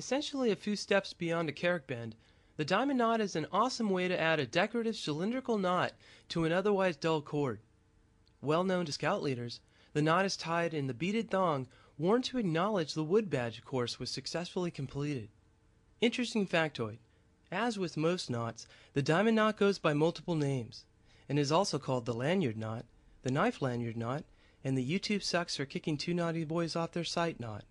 Essentially a few steps beyond a carrick bend, the diamond knot is an awesome way to add a decorative cylindrical knot to an otherwise dull cord. Well known to scout leaders, the knot is tied in the beaded thong worn to acknowledge the wood badge course was successfully completed. Interesting factoid: as with most knots, the diamond knot goes by multiple names, and is also called the lanyard knot, the knife lanyard knot, and the YouTube sucks for kicking two naughty boys off their sight knot.